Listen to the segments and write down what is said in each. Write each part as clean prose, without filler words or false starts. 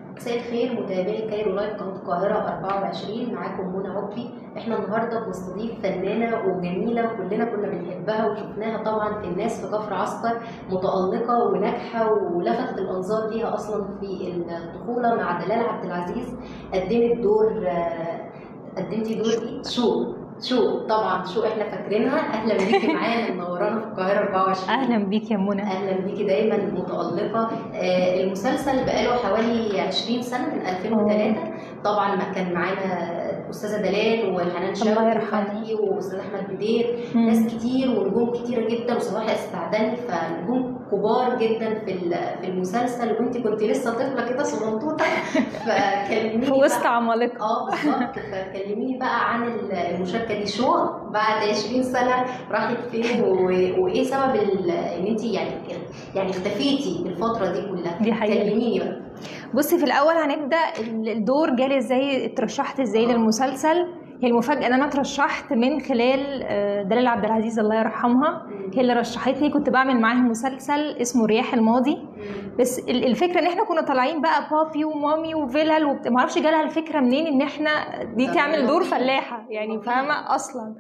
مساء الخير متابعي كايرو لايف قناة القاهرة 24. معاكم منى عقبي. احنا النهارده بنستضيف فنانة وجميلة وكلنا كنا بنحبها وشفناها طبعا في الناس في كفر عسكر، متألقة وناجحة ولفتت الأنظار ليها أصلا في الطفولة مع دلال عبد العزيز. قدمتي دور ايه؟ شو طبعا شو احنا فاكرينها. اهلا بيكي معانا منورانا في القاهره 24. اهلا بيكي يا منى. اهلا بيكي دايما متالقه. المسلسل بقاله حوالي 20 سنه من 2003. طبعا كان معانا استاذه دلال وحنان شوقي وفتحي واستاذ احمد بدير، ناس كتير ونجوم كتيره جدا وصباح السعداني، فنجوم كبار جدا في المسلسل، وانت كنت لسه طفله كده صغنطوطه فكلميني في وسط عمالقه. بالظبط. فكلميني بقى عن المشاركه دي، شو بعد 20 سنه راحت فين وايه سبب ان انت يعني اختفيتي الفتره دي كلها؟ دي حقيقة. كلميني بقى. بصي، في الاول هنبدا الدور جالي ازاي، اترشحت ازاي للمسلسل. هي المفاجاه ان انا اترشحت من خلال دلال عبد العزيز الله يرحمها، هي اللي رشحتني. كنت بعمل معاها مسلسل اسمه رياح الماضي، بس الفكره ان احنا كنا طالعين بقى بابي ومامي وفيلل ما اعرفش جالها الفكره منين ان احنا دي تعمل دور فلاحه، يعني فاهمه اصلا.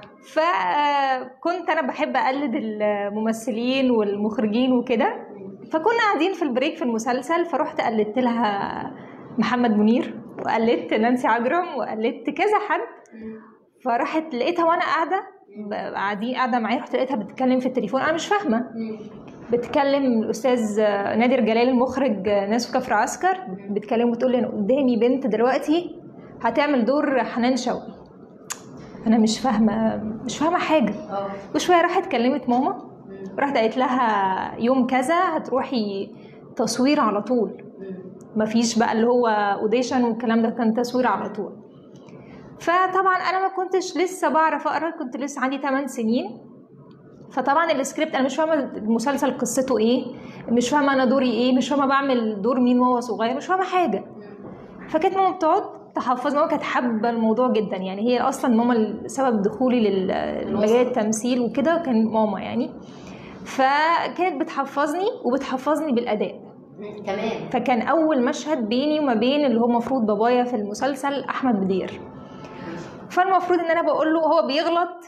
فكنت انا بحب اقلد الممثلين والمخرجين وكده، فكنا قاعدين في البريك في المسلسل، فرحت قلدت لها محمد منير وقلدت نانسي عجرم وقلدت كذا حد. فراحت لقيتها وانا قاعده معايا، رحت لقيتها بتتكلم في التليفون، انا مش فاهمه. بتكلم الاستاذ نادر جلال المخرج ناس في كفر عسكر، بتكلم وتقول لي انا قدامي بنت دلوقتي هتعمل دور حنان شوقي. انا مش فاهمه حاجه. وشويه راحت كلمت ماما، راحت قالت لها يوم كذا هتروحي تصوير على طول، مفيش بقى اللي هو اوديشن والكلام ده، كان تصوير على طول. فطبعا انا ما كنتش لسه بعرف اقرا، كنت لسه عندي 8 سنين. فطبعا السكريبت انا مش فاهمه المسلسل قصته ايه، مش فاهمه انا دوري ايه، مش فاهمه بعمل دور مين وهو صغير، مش فاهمه حاجه. فكانت ماما بتقعد تحفظ. ماما كانت حابه الموضوع جدا، يعني هي اصلا ماما سبب دخولي للمجال التمثيل وكده كان ماما يعني. فكانت بتحفظني وبتحفظني بالاداء كمان. فكان اول مشهد بيني وما بين اللي هو المفروض بابايا في المسلسل احمد بدير. فالمفروض ان انا بقول له، هو بيغلط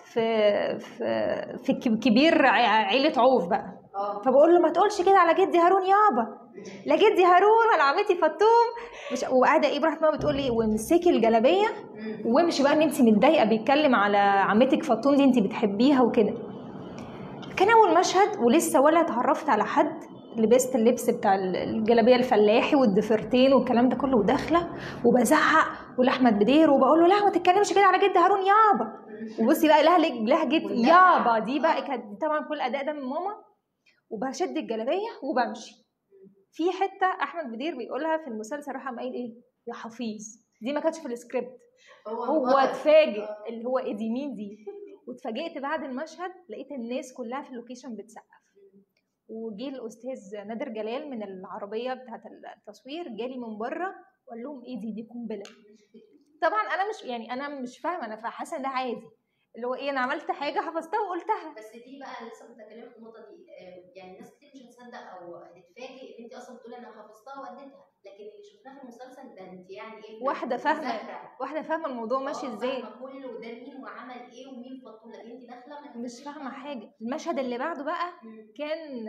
في كبير عيله عوف بقى، فبقول له ما تقولش كده على جدي هارون يابا، لا جدي هارون ولا عمتي فطوم. مش وقاعده ايه، براحت ماما بتقول لي وامسكي الجلابيه وامشي بقى، ان انت متضايقه بيتكلم على عمتك فطوم دي انت بتحبيها وكده. كان اول مشهد ولسه ولا اتعرفت على حد، لبست اللبس بتاع الجلابيه الفلاحي والضفيرتين والكلام ده كله، وداخله وبزعق ولاحمد بدير وبقول له لا ما تتكلمش كده على جد هارون يابا. وبصي بقى لهجه يابا دي بقى كانت طبعا كل الاداء ده من ماما. وبشد الجلابيه وبمشي. في حته احمد بدير بيقولها في المسلسل، راح قام قايل ايه يا حفيظ، دي ما كانتش في السكريبت. هو اتفاجئ اللي هو ايه دي، مين دي. واتفاجئت بعد المشهد لقيت الناس كلها في اللوكيشن بتسقف، وجي الاستاذ نادر جلال من العربيه بتاعه التصوير جالي من بره وقال لهم ايه دي قنبله. طبعا انا مش فاهمه، انا حاسه ان ده عادي، اللي هو ايه انا عملت حاجه حفظتها وقلتها. بس دي بقى لسه كنت هكلمك في النقطه دي. يعني ناس كتير مش هتصدق او هتتفاجئ ان انت اصلا بتقولي انا حفظتها واديتها، لكن اللي شفناه في المسلسل ده انت يعني ايه، واحده فاهمه الموضوع ماشي ازاي، فاهمه كله وده مين وعمل ايه ومين فطوم، لكن انت داخله مش فاهمه حاجه. المشهد اللي بعده بقى كان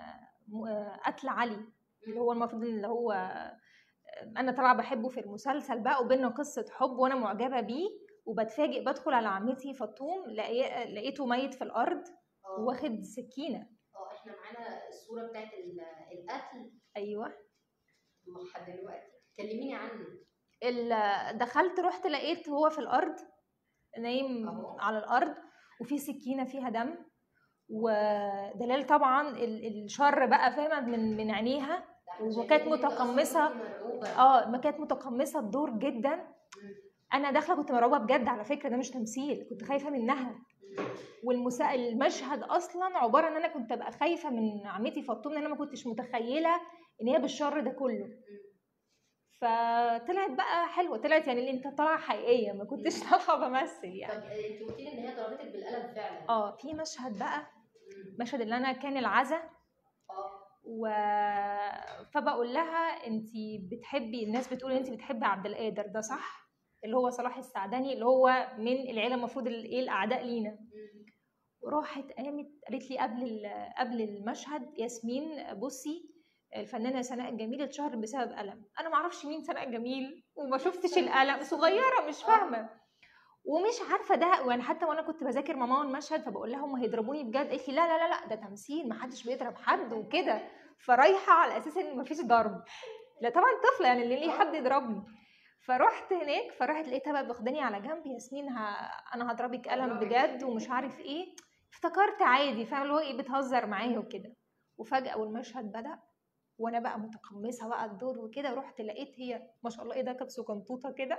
قتل علي، اللي هو المفروض اللي هو انا طالعه بحبه في المسلسل بقى، وبيننا قصه حب وانا معجبه بيه، وبتفاجئ بدخل على عمتي فطوم لقيته ميت في الارض واخد سكينه. احنا معانا الصوره بتاعت القتل. ايوه لحد دلوقتي. كلميني عنه. دخلت رحت لقيت هو في الارض نايم على الارض، وفي سكينه فيها دم، ودلال طبعا الشر بقى فاهمه من عينيها، وكانت متقمصه ما كانت متقمصه الدور جدا. انا داخله كنت مرعوبه بجد على فكره، ده مش تمثيل، كنت خايفه منها. المشهد اصلا عباره ان انا كنت ابقى خايفه من عمتي فطوم، ان انا ما كنتش متخيله ان هي بالشر ده كله. فطلعت بقى حلوه، طلعت يعني اللي انت طالعه حقيقيه، ما كنتش طالعه بمثل يعني. طب انت قلتي لي ان هي ضربتك بالقلم فعلا. في مشهد بقى، مشهد اللي انا كان العزا فبقول لها انت بتحبي، الناس بتقول انت بتحبي عبد القادر ده صح، اللي هو صلاح السعدني اللي هو من العيله المفروض ايه الاعداء لينا. وراحت قامت قالت لي قبل المشهد: ياسمين بصي الفنانه سناء الجميل اتشهرت بسبب قلم. انا ما اعرفش مين سناء الجميل وما شفتش القلم، صغيره مش فاهمه ومش عارفه ده. وانا حتى وانا كنت بذاكر ماما المشهد فبقول لها هم هيضربوني بجد؟ قالت لي لا لا لا لا، ده تمثيل، ما حدش بيضرب حد وكده. فرايحه على اساس ان ما فيش ضرب. لا طبعا طفله يعني اللي ليه حد يضربني. فرحت هناك، فرحت لقيتها بقى واخداني على جنب: ياسمين انا هضربك قلم بجد ومش عارف ايه. افتكرت عادي، فاهم اللي هو ايه، بتهزر معايا وكده. وفجاه والمشهد بدا وانا بقى متقمصه بقى الدور وكده، ورحت لقيت هي ما شاء الله ايه ده، كانت سكنطوطه كده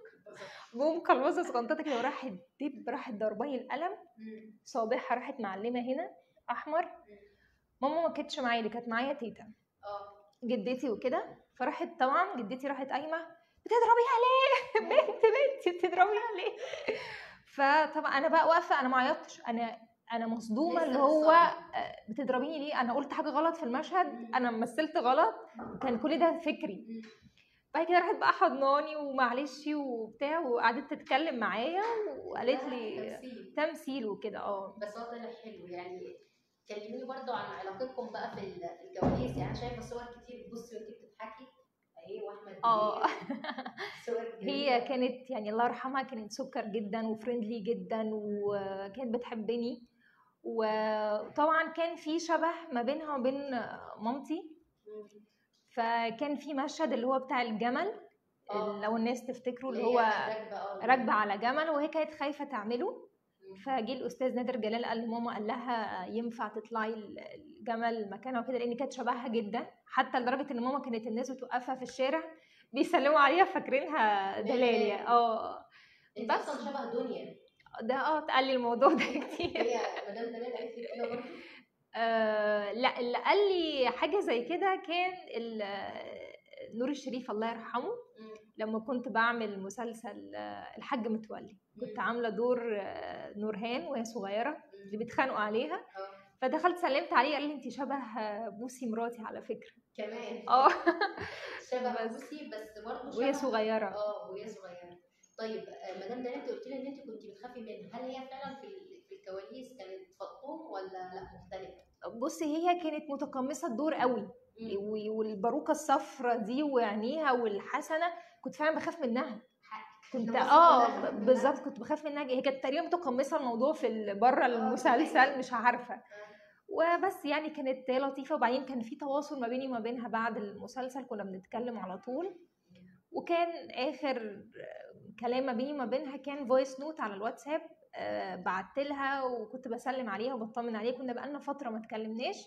مقلوصه سكنطوطه كده، وراحت راحت ضرباني القلم، صابعها راحت معلمه هنا احمر. ماما ما كانتش معايا، اللي كانت معايا تيتا جدتي وكده. فراحت طبعا جدتي راحت قايمه: بتضربيها ليه؟ بنتي بتضربيها ليه؟ فطبعا انا بقى واقفه، انا ما عيطتش، انا مصدومه اللي هو بتضربيني ليه؟ انا قلت حاجه غلط في المشهد؟ انا مثلت غلط؟ كان كل ده فكري. بعد كده راحت بقى حضناني ومعلش وبتاع، وقعدت تتكلم معايا وقالت لي تمثيل وكده. بس هو طلع حلو يعني. كلميني برضو عن علاقتكم بقى في الكواليس. يعني انا شايفه صور كتير، بصي وانت بتضحكي اهي، واحمد بدير هي كانت يعني الله يرحمها كانت سكر جدا وفريندلي جدا وكانت بتحبني. وطبعا كان في شبه ما بينها وبين مامتي. فكان في مشهد اللي هو بتاع الجمل، لو الناس تفتكروا اللي هو راكبه على جمل وهي كانت خايفه تعمله. فجي الاستاذ نادر جلال قال لماما، قال لها ينفع تطلعي الجمل مكانها وكده، لان كانت شبهها جدا، حتى لدرجه ان ماما كانت الناس بتوقفها في الشارع بيسلموا عليها فاكرينها دلاليا. انت اصلا شبه دنيا ده اتقال لي الموضوع ده كتير. هي مدام دلال قالت لي كده برضه؟ لا، اللي قال لي حاجه زي كده كان نور الشريف الله يرحمه. لما كنت بعمل مسلسل الحاج متولي، كنت عامله دور نورهان وهي صغيره اللي بيتخانقوا عليها. فدخلت سلمت عليه، قال لي انت شبه بوسي مراتي على فكره كمان. شبه بوسي بس برضه شبه وهي صغيره. وهي صغيره. طيب مدام دلال، انت قلت لي ان انت كنت بتخافي منها، هل هي فعلا في الكواليس كانت فطوم ولا لا مختلفه؟ بصي هي كانت متقمصه الدور قوي، والباروكه الصفرة دي وعينيها والحسنه، كنت فعلا بخاف منها. كنت بالظبط كنت بخاف منها. هي كانت تقريبا متقمصه الموضوع في بره المسلسل، مش عارفه. وبس يعني كانت لطيفه. وبعدين كان في تواصل ما بيني وما بينها بعد المسلسل، كنا بنتكلم على طول. وكان اخر كلام ما بيني وما بينها كان فويس نوت على الواتساب. بعت لها وكنت بسلم عليها وبطمن عليها، كنا بقالنا فتره ما اتكلمناش.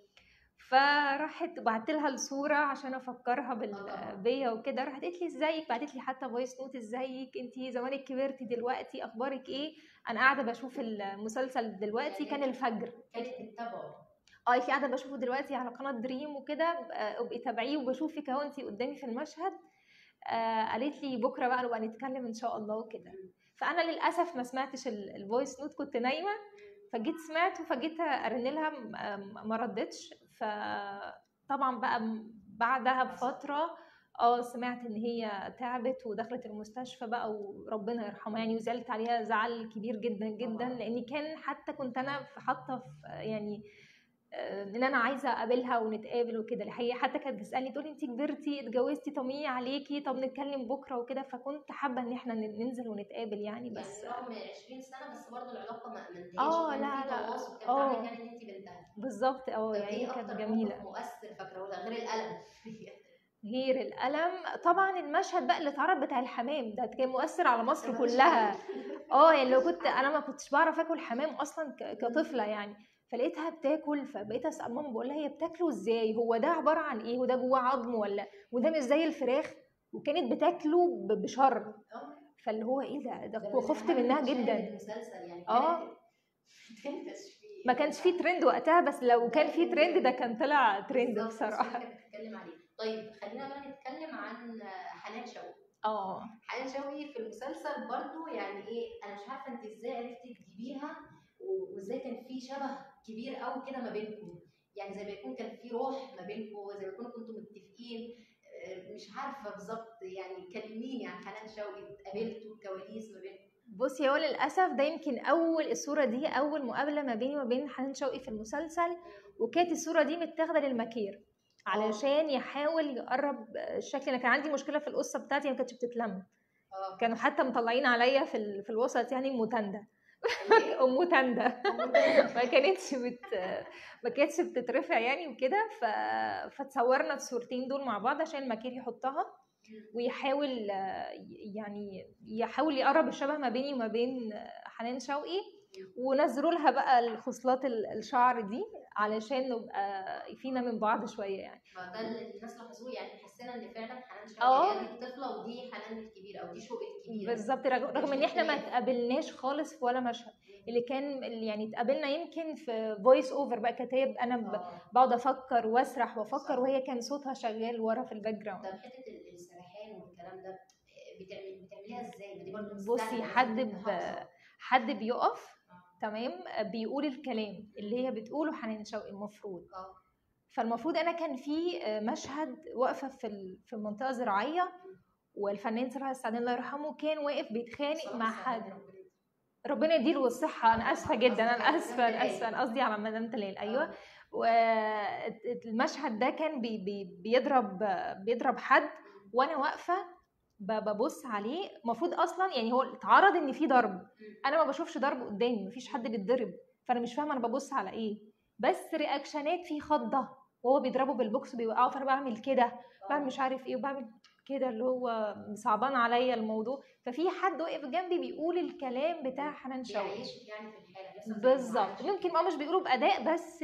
فراحت بعت لها الصوره عشان افكرها بيا وكده. راحت قالت لي ازيك، بعتت لي حتى فويس نوت: ازيك انتي زمانك كبرتي دلوقتي، اخبارك ايه؟ انا قاعده بشوف المسلسل دلوقتي، كان الفجر. كانت بتتابعه؟ انتي قاعده بشوفه دلوقتي على قناه دريم وكده، ابقي تابعيه وبشوفك اهو انتي قدامي في المشهد. قالت لي بكره بقى نبقى نتكلم ان شاء الله وكده. فانا للاسف ما سمعتش الفويس نوت، كنت نايمه. فجيت سمعت وفجيت ارن لها، ما ردتش. فطبعا بقى بعدها بفتره سمعت ان هي تعبت ودخلت المستشفى بقى، وربنا يرحمها يعني. وزعلت عليها زعل كبير جدا جدا، لان كان حتى كنت انا حاطه في يعني ان انا عايزه اقابلها ونتقابل وكده. الحقيقه حتى كانت بتسالني تقولي انت كبرتي اتجوزتي طمني عليكي، طب نتكلم بكره وكده. فكنت حابه ان احنا ننزل ونتقابل يعني. بس يعني رغم 20 سنه بس برضه العلاقه ما انتهتش، لا في لا تواصل، كانت عامله كان ان انت بنتها بالظبط. يعني كانت جميله. مؤثر فاكره ولا غير القلم؟ غير القلم طبعا المشهد بقى اللي اتعرض بتاع الحمام ده كان مؤثر على مصر كلها. يعني لو كنت انا ما كنتش بعرف اكل حمام اصلا كطفله يعني. فلقيتها بتاكل، فبقيت اسال ماما بقول لها هي بتاكله ازاي، هو ده عباره عن ايه، وده جواه عظم وده مش زي الفراخ؟ وكانت بتاكله بشر. فاللي هو ايه ده خفت منها جدا. المسلسل يعني ما كانش فيه ترند وقتها، بس لو كان فيه ترند ده كان طلع ترند بصراحه. بتتكلم عليه. طيب خلينا بقى نتكلم عن حنان شوقي. حنان شوقي في المسلسل برضو يعني ايه، انا مش عارفه انت ازاي عرفتي تجيبيها، وازاي كان في شبه كبير قوي كده ما بينكم. يعني زي ما يكون كان في روح ما بينكم، زي ما يكونوا كنتوا متفقين. مش عارفه بالظبط يعني، كلميني عن حنان شوقي، اتقابلتوا الكواليس ما بينكم. بصي، هو للاسف ده يمكن الصوره دي اول مقابله ما بيني وما بين حنان شوقي في المسلسل، وكانت الصوره دي متاخده للمكير علشان يحاول يقرب الشكل. انا كان عندي مشكله في القصه بتاعتي، ما كانتش بتتلم. كانوا حتى مطلعين عليا في الوسط يعني ام تنده. ام تنده ما كانتش بتترفع يعني وكده. فتصورنا الصورتين دول مع بعض عشان المكير يحطها ويحاول يعني يحاول يقرب الشبه ما بيني وما بين حنان شوقي، ونزلوا لها بقى الخصلات الشعر دي علشان نبقى فينا من بعض شويه يعني. فده اللي الناس لاحظوه، يعني حسينا ان فعلا حنان شوقي هي دي الطفله ودي حنان الكبيره او دي شوقي الكبيره. بالظبط، رغم ان احنا ما اتقابلناش خالص في ولا مشهد. اللي كان يعني اتقابلنا يمكن في فويس اوفر بقى، كتاب انا بقعد افكر واسرح وافكر وهي كان صوتها شغال ورا في الباك جراوند. طب حته السرحان والكلام ده بتعمليها ازاي؟ دي برضه بصي، حد بيقف تمام بيقول الكلام اللي هي بتقوله حنان شوقي المفروض. فالمفروض انا كان في مشهد واقفه في منطقه زراعيه، والفنان صلاح السعدين الله يرحمه كان واقف بيتخانق مع حد. ربنا يديله الصحه. انا اسفه جدا، انا اسفه انا قصدي على مدام تلال. ايوه. والمشهد ده كان بيضرب حد، وانا واقفه ببص عليه. المفروض اصلا يعني هو اتعرض ان في ضرب، انا ما بشوفش ضرب قدامي، مفيش حد بيتضرب، فانا مش فاهمه انا ببص على ايه. بس رياكشنات في خضه وهو بيضربه بالبوكس بيوقعه، فانا بعمل كده، بعمل مش عارف ايه، وبعمل كده اللي هو صعبان عليا الموضوع. ففي حد واقف جنبي بيقول الكلام بتاع حنان شوقي، بيعيشك يعني في الحاله بالظبط. ممكن مش بيقولوا باداء، بس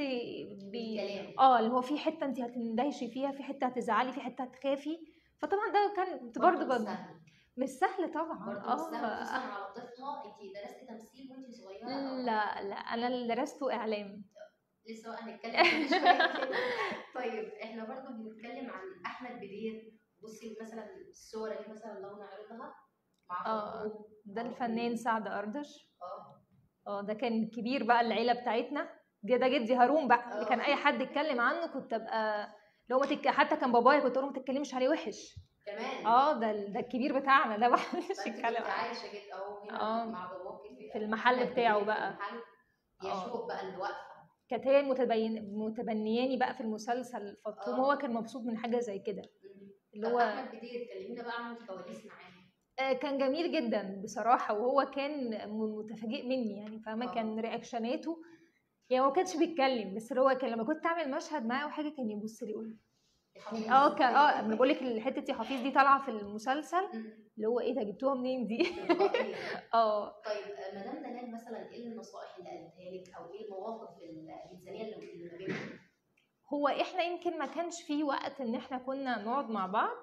اللي هو في حته انت هتندهشي فيها، في حته هتزعلي، في حته هتخافي. فطبعا ده كان برضه مش سهل طبعا. برضه مش سهل خصوصا على طفله. انت درستي تمثيل وانت صغيره؟ لا انا اللي درسته اعلام. لسه بقى هنتكلم فيه شويه كده. طيب احنا برضه بنتكلم عن احمد بدير. بصي مثلا الصور اللي مثلا لو نعرضها مع ده الفنان سعد أردش. ده كان كبير بقى العيله بتاعتنا. ده جدي هارون بقى اللي كان اي حد يتكلم عنه كنت ابقى لو حتى كان بابايا كنت اقول له ما تتكلمش عليه وحش كمان. ده الكبير بتاعنا ده، محدش يتكلم عنه. عايشه جدا اهو هنا مع باباكي في المحل بتاعه بقى، في المحل يشوق بقى اللي واقفه. كانت هي متبنياني بقى في المسلسل، فطوم هو كان مبسوط من حاجه زي كده. اللي هو احمد بدير، كلمينا بقى عن الكواليس معاه. كان جميل جدا بصراحه، وهو كان متفاجئ مني يعني، فاهمه. كان رياكشناته يعني ما كانش بيتكلم، بس هو كان لما كنت اعمل مشهد معاه او حاجه كان يبص لي يقول انا بقول لك الحته دي حفيظ دي طالعه في المسلسل اللي هو ايه ده، جبتوها منين دي؟ طيب مدام دلال مثلا ايه النصائح اللي قالتها لك او ايه المواقف الانسانيه اللي ما بينكم؟ هو احنا يمكن ما كانش في وقت ان احنا كنا نقعد مع بعض،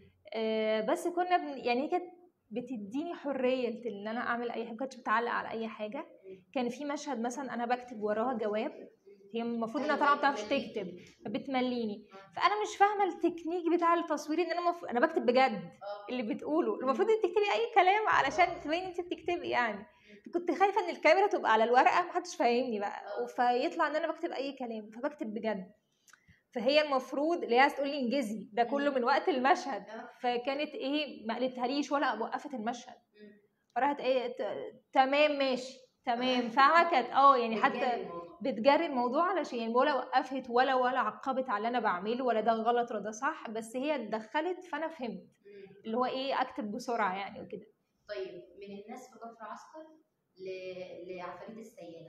بس كنا يعني كانت بتديني حريه ان انا اعمل اي حاجه، ما كانتش بتعلق على اي حاجه. كان في مشهد مثلا انا بكتب وراها جواب، هي المفروض انها طالعه ما بتعرفش تكتب فبتمليني، فانا مش فاهمه التكنيك بتاع التصوير ان انا بكتب بجد اللي بتقوله. المفروض انت تكتبي اي كلام علشان تبيني انت بتكتبي يعني. كنت خايفه ان الكاميرا تبقى على الورقه محدش فاهمني بقى، فيطلع ان انا بكتب اي كلام، فبكتب بجد. فهي المفروض اللي هي تقول لي انجزي ده كله من وقت المشهد، فكانت ايه ما قالتهاليش ولا وقفت المشهد، فراحت ايه تمام ماشي تمام، فاهمه. كانت يعني حتى بتجري الموضوع علشان يعني ولا وقفت ولا عقبت على اللي انا بعمله ولا ده غلط ولا ده صح، بس هي اتدخلت فانا فهمت اللي هو ايه اكتب بسرعه يعني وكده. طيب من الناس في كفر عسكر لعفاريت السيده،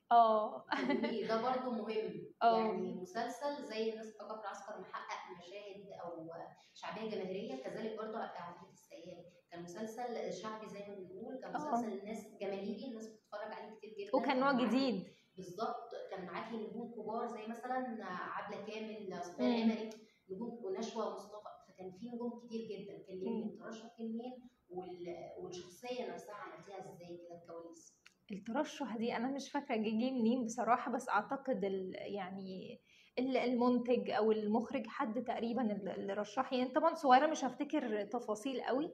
ده برضو مهم. يعني مسلسل زي الناس في كفر عسكر محقق مشاهد او شعبيه جماهيريه، كذلك برضو عفاريت السيده كان مسلسل شعبي زي ما بنقول، كان مسلسل الناس جماهيري، الناس بتتفرج عليه كتير جدا، وكان نوع جديد. بالظبط. كان معاكي نجوم كبار زي مثلا عبله كامل، صفيه العمري، نجوم ونشوى مصطفى، فكان في نجوم كتير جدا. كلميني انت رشحتي مين والشخصيه نفسها عملتيها ازاي كده الكواليس؟ الترشح دي انا مش فاكره جه منين بصراحه، بس اعتقد يعني المنتج او المخرج حد تقريبا اللي رشحني يعني. طبعا صغيره مش هفتكر تفاصيل قوي،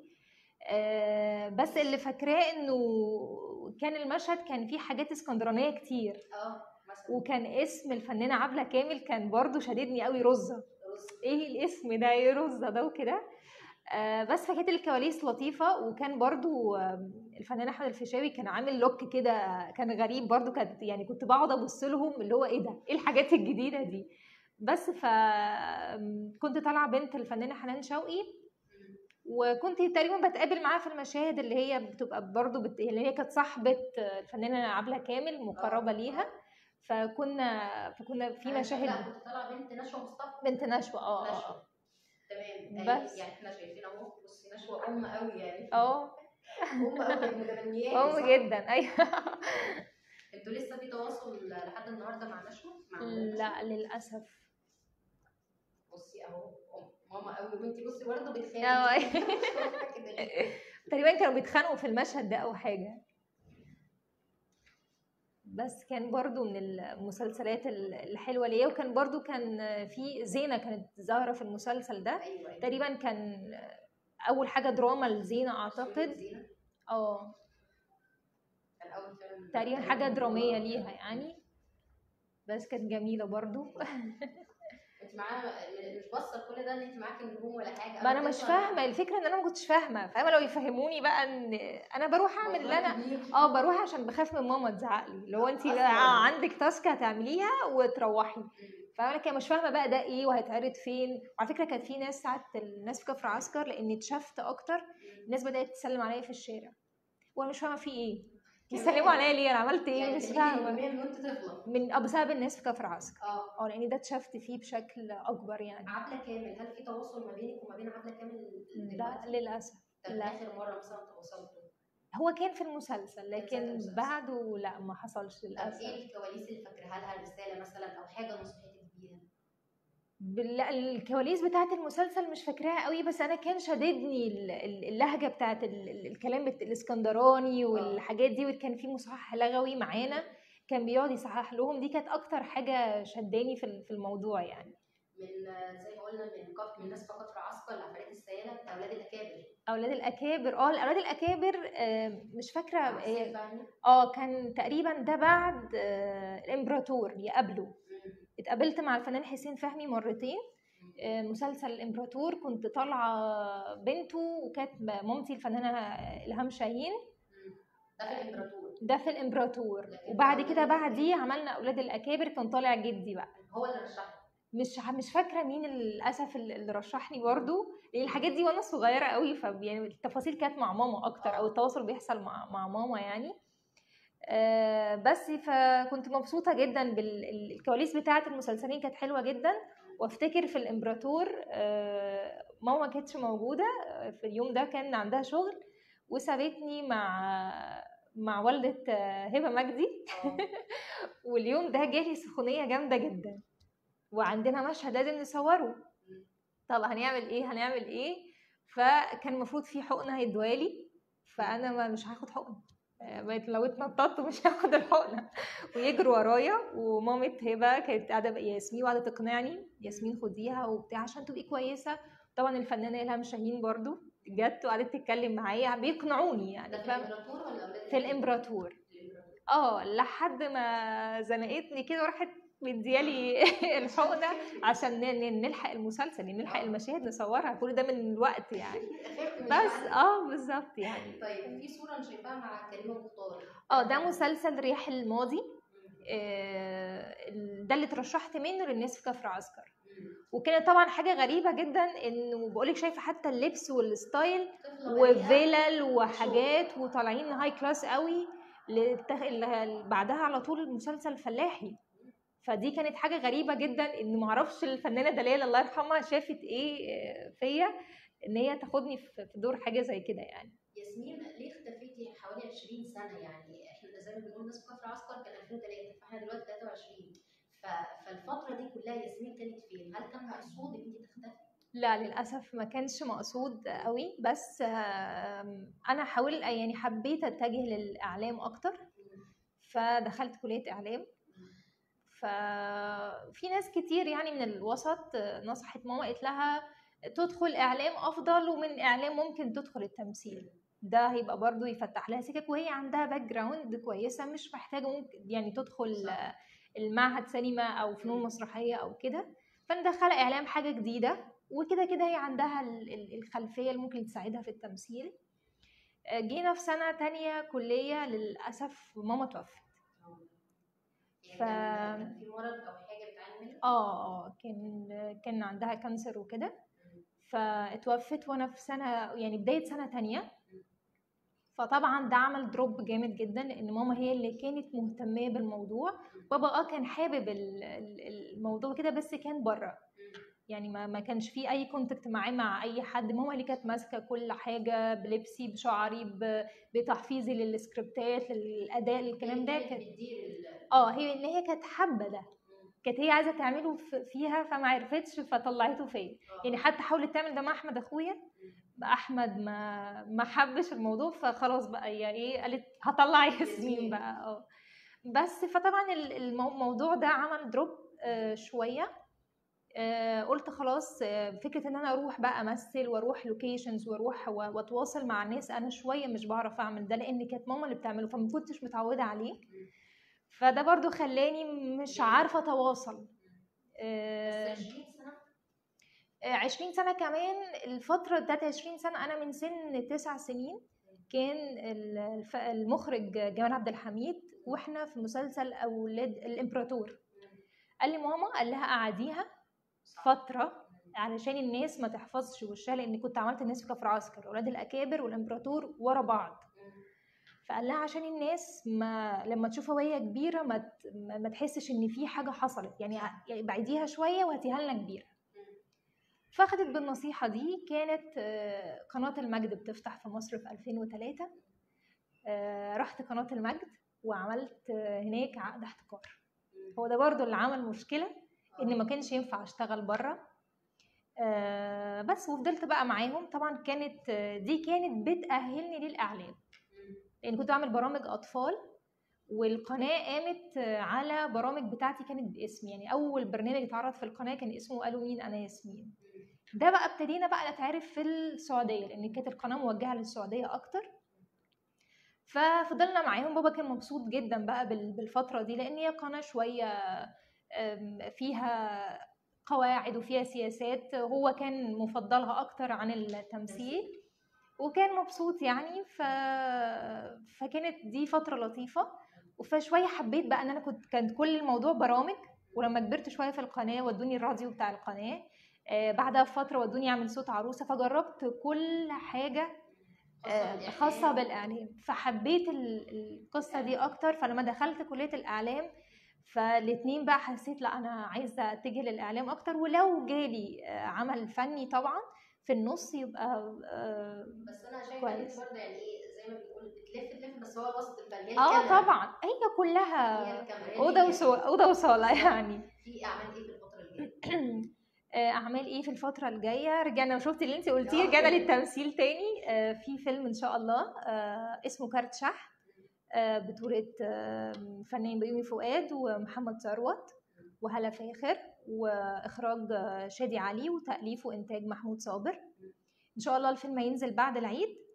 بس اللي فاكراه انه كان المشهد كان فيه حاجات اسكندرانيه كتير. وكان اسم الفنانه عبله كامل كان برضو شددني قوي، رزه. ايه الاسم ده، ايه رزه ده وكده. بس فكانت الكواليس لطيفه. وكان برضو الفنان احمد الفيشاوي كان عامل لوك كده كان غريب برضو، كانت يعني كنت بقعد ابص لهم اللي هو ايه ده، ايه الحاجات الجديده دي. بس كنت طالعه بنت الفنانه حنان شوقي، وكنت تقريبا بتقابل معاها في المشاهد اللي هي بتبقى برضو اللي هي كانت صاحبه الفنانه عبله كامل مقربه ليها. فكنا في مشاهد. لا كنت طالعه بنت نشوى مصطفى. بنت نشوى تمام. بس يعني احنا شايفين اهو، بصي نشوى ام قوي يعني. ام قوي متبنياكي. ام جدا. ايوه. انتوا لسه في تواصل لحد النهارده مع نشوى؟ لا للاسف. بصي اهو ماما قوي، وانتي بصي برضه بتخانقي. تقريبا كانوا بيتخانقوا في المشهد ده او حاجه. بس كان برضو من المسلسلات الحلوه ليا. وكان برضو كان في زينه كانت ظاهره في المسلسل ده. أيوة. تقريبا كان اول حاجه دراما لزينه اعتقد. كان اول فيلم تقريبا حاجه دراميه ليها يعني. بس كانت جميله برضو. انت معاها مش باصه كل ده ان انت معاكي نجوم ولا حاجه؟ ما انا مش فاهمه الفكره، ان انا ما كنتش فاهمه لو يفهموني بقى ان انا بروح اعمل اللي انا بروح عشان بخاف من ماما تزعق لي، اللي هو انت عندك تاسك هتعمليها وتروحي. فانا كده مش فاهمه بقى ده ايه وهيتعرض فين. وعلى فكره كانت في ناس ساعات الناس في كفر عسكر لاني اتشفت اكتر، الناس بدات تسلم عليا في الشارع وانا مش فاهمه في ايه، يسلموا عليا ليه، انا عملت ايه؟ يعني مش فاهمه. من بسبب الناس في كفر عسكر. لان ده اتشفت فيه بشكل اكبر يعني. عبله كامل، هل في تواصل ما بينك وما بين عبله كامل دلوقتي؟ لا للاسف. لا. اخر مره مثلا تواصلتوا؟ هو كان في المسلسل لكن بعده لا ما حصلش للاسف. طب ايه الكواليس اللي فاكراها لها، رساله مثلا او حاجه نصحتك بيها؟ لا الكواليس بتاعت المسلسل مش فاكراها قوي، بس انا كان شددني اللهجه بتاعت الكلام الاسكندراني والحاجات دي. وكان في مصحح لغوي معانا كان بيقعد يصحح لهم، دي كانت اكتر حاجه شداني في الموضوع يعني. من زي ما قلنا من الناس في كفر عسكر لعمليه السياله بتاع اولاد الاكابر. اولاد الاكابر الاولاد الاكابر مش فاكره. كان تقريبا ده بعد الامبراطور يقابله. اتقابلت مع الفنان حسين فهمي مرتين. مسلسل الامبراطور كنت طالعه بنته، وكانت مامتي الفنانه الهام شاهين. ده في الامبراطور. وبعد كده بعديه عملنا اولاد الاكابر كان طالع جدي بقى. هو اللي رشحني. مش فاكره مين للاسف اللي رشحني برضو، لان الحاجات دي وانا صغيره قوي، يعني التفاصيل كانت مع ماما اكتر او التواصل بيحصل مع ماما يعني. بس فكنت مبسوطه جدا بالكواليس بتاعه المسلسلين، كانت حلوه جدا. وافتكر في الامبراطور ماما ما كانتش موجوده في اليوم ده، كان عندها شغل وسابتني مع والده هبه مجدي. واليوم ده جالي سخونيه جامده جدا، وعندنا مشهد لازم نصوره. طب هنعمل ايه؟ فكان المفروض في حقنه هيدوالي، فانا مش هاخد حقنه. لو اتنططت مش هاخد الحقنه. ويجروا ورايا، ومامة هبه كانت قاعده ياسمين وقاعده تقنعني، ياسمين خديها وبتاع عشان تبقي كويسه. طبعا الفنانه الهام شاهين برضو جت وقعدت تتكلم معايا بيقنعوني يعني. في الامبراطور ولا في الامبراطور؟ لحد ما زنقتني كده وراحت مديالي الحقنه عشان نلحق المسلسل، نلحق المشاهد نصورها، كل ده من الوقت يعني. بس بالظبط يعني. طيب في صوره انا شايفاها مع كريمه مختار. ده مسلسل رياح الماضي. ده اللي اترشحت منه للناس في كفر عسكر. وكانت طبعا حاجه غريبه جدا، انه بقولك شايفه حتى اللبس والستايل وفيلل وحاجات وطالعين هاي كلاس قوي. بعدها على طول المسلسل فلاحي. فدي كانت حاجه غريبه جدا، ان معرفش الفنانه دلال الله يرحمها شافت ايه فيا ان هي تاخدني في دور حاجه زي كده يعني. ياسمين ليه اختفيتي حوالي 20 سنه؟ يعني احنا زي ما بنقول ناس في كفر عسكر كان 2003، فاحنا دلوقتي 23. فالفتره دي كلها ياسمين كانت فين؟ هل كان مقصود ان انت تختفي؟ لا للاسف ما كانش مقصود قوي، بس انا حبيت اتجه للاعلام اكتر، فدخلت كليه اعلام. ففي ناس كتير يعني من الوسط نصحت ماما، قالت لها تدخل اعلام افضل، ومن اعلام ممكن تدخل التمثيل، ده هيبقى برضو يفتح لها سكك، وهي عندها باك جراوند كويسه، مش محتاجه ممكن يعني تدخل المعهد سينما او فنون مسرحيه او كده، فانا داخله اعلام حاجه جديده، وكده كده هي عندها الخلفيه اللي ممكن تساعدها في التمثيل. جينا في سنه تانية كليه، للاسف ماما توفت. كان في مرض او حاجه بتعاني منها؟ كان عندها كانسر وكده، فاتوفت وانا في سنه، يعني بدايه سنه تانية. فطبعا ده عمل دروب جامد جدا، لان ماما هي اللي كانت مهتمه بالموضوع. بابا كان حابب الموضوع كده، بس كان بره، يعني ما كانش فيه اي كونتاكت معاه مع اي حد. ماما اللي كانت ماسكه كل حاجه، بلبسي بشعري بتحفيظي للسكريبتات للاداء الكلام ده. كانت هي ان هي كانت حابه ده، كانت هي عايزه تعمله فيها، فما عرفتش فطلعته فيا. يعني حتى حاولت تعمل ده مع احمد اخويا، احمد ما حبش الموضوع، فخلاص بقى هي ايه، قالت هطلع ياسمين بقى. بس فطبعا الموضوع ده عمل دروب شويه. قلت خلاص، فكره ان انا اروح بقى امثل واروح لوكيشنز واروح واتواصل مع الناس، انا شويه مش بعرف اعمل ده، لان كانت ماما اللي بتعمله، فما كنتش متعوده عليه. فده برضو خلاني مش عارفه اتواصل. 20 سنة كمان. الفترة بتاعت 20 سنة أنا من سن 9 سنين كان المخرج جمال عبد الحميد، وإحنا في مسلسل أولاد الإمبراطور، قال لي ماما، قال لها قعديها فترة علشان الناس ما تحفظش وشها، لأن كنت عملت الناس في كفر عسكر، أولاد الأكابر والإمبراطور ورا بعض. فقال لها عشان الناس لما تشوفها وهي كبيرة ما تحسش إن في حاجة حصلت، يعني بعديها شوية وهاتيها لنا كبيرة. فاخدت بالنصيحة دي. كانت قناة المجد بتفتح في مصر في 2003. رحت قناة المجد وعملت هناك عقد احتكار. هو ده برضو اللي عمل مشكلة، إن ما كانش ينفع أشتغل برا. بس وفضلت بقى معاهم. طبعا دي كانت بتأهلني للإعلام، لأن كنت بعمل برامج أطفال، والقناة قامت على برامج بتاعتي كانت باسمي. يعني أول برنامج اتعرض في القناة كان اسمه قالوا مين أنا ياسمين. ده بقى ابتدينا بقى نتعرف في السعودية، لأن كانت القناة موجهة للسعودية أكتر. ففضلنا معاهم. بابا كان مبسوط جدا بقى بالفترة دي، لأن هي قناة شوية فيها قواعد وفيها سياسات، هو كان مفضلها أكتر عن التمثيل، وكان مبسوط يعني. فكانت دي فترة لطيفة. فشوية حبيت بقى ان انا كانت كل الموضوع برامج. ولما كبرت شوية في القناة ودوني الراديو بتاع القناة، بعدها بفترة ودوني اعمل صوت عروسة، فجربت كل حاجة خاصة بالإعلام. فحبيت القصة دي أكتر. فلما دخلت كلية الإعلام، فالاتنين بقى حسيت لا أنا عايزة أتجه للإعلام أكتر، ولو جالي عمل فني طبعا في النص يبقى بس أنا شايفة كويس. برضه يعني إيه، زي ما بنقول بتلف بس هو الوسط الفني، هي الكاميرا. طبعا هي كلها هي الكاميرا، أوضة وصالة يعني. في أعمال إيه في الفترة الجاية؟ اعمال ايه في الفتره الجايه؟ رجعنا، شفت اللي انت قلتيه، رجعنا للتمثيل تاني. في فيلم ان شاء الله اسمه كارت شح، بطوله فنان بيومي فؤاد ومحمد ثروت وهلا فاخر، واخراج شادي علي، وتاليف وانتاج محمود صابر. ان شاء الله الفيلم هينزل بعد العيد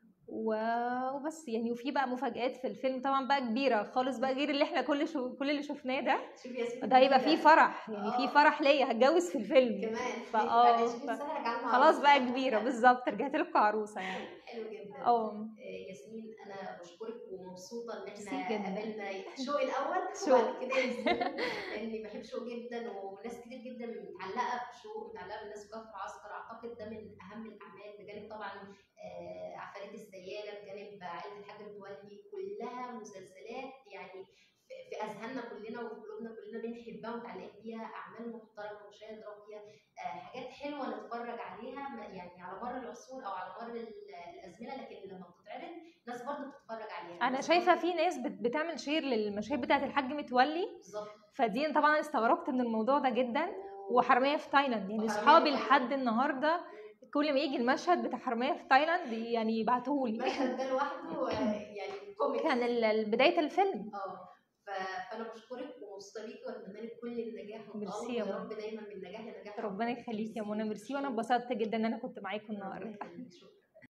وبس يعني. وفي بقى مفاجآت في الفيلم طبعا بقى كبيره خالص بقى، غير اللي احنا كل اللي شفناه ده. ده هيبقى فيه فرح، يعني فيه فرح ليا، هتجوز في الفيلم كمان. خلاص بقى كبيره بالظبط، رجعت لكم عروسه يعني. حلو جدا. ياسمين انا بشكرك ومبسوطه ان احنا قابلنا شوق الاول وبعد كده ياسمين، لاني بحب شوق جدا، وناس كتير جدا متعلقه بشوق، متعلقه بالناس في كفر عسكر. اعتقد ده من اهم الاعمال، بجانب طبعا عفاريت السياله، بجانب عائله الحاج متولي، كلها مسلسلات يعني في اذهاننا كلنا وفي قلوبنا كلنا بنحبها ومتعلقين بيها. اعمال محترمه ومشاهد راقيه، حاجات حلوه نتفرج عليها يعني على مر العصور او على مر الازمنه، لكن لما بتتعرض ناس برضه بتتفرج عليها. انا شايفه في ناس بتعمل شير للمشاهد بتاعه الحاج متولي بالظبط. فدي طبعا استغربت من الموضوع ده جدا. وحراميه في تايلاند، يعني اصحابي لحد النهارده كل ما يجي المشهد بتاع حراميه في تايلاند يعني يبعتوه لي. المشهد ده لوحده يعني كوميكس، كان بدايه الفيلم. فانا بشكرك ومبسوطه بيكي، واتمنى لك كل النجاح والتالق، يا رب دايما من نجاح لنجاح. ربنا يخليكي يا منى. ميرسي، وانا اتبسطت جدا ان انا كنت معاكم النهارده. شكرا.